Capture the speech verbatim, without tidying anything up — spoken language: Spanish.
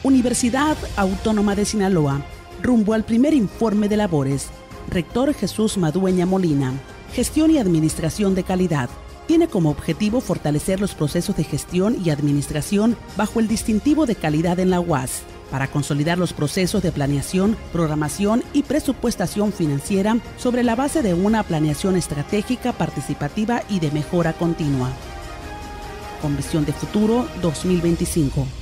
Universidad Autónoma de Sinaloa, rumbo al primer informe de labores. Rector Jesús Madueña Molina. Gestión y administración de calidad. Tiene como objetivo fortalecer los procesos de gestión y administración bajo el distintivo de calidad en la U A S, para consolidar los procesos de planeación, programación y presupuestación financiera sobre la base de una planeación estratégica, participativa y de mejora continua. Con visión de futuro dos mil veinticinco.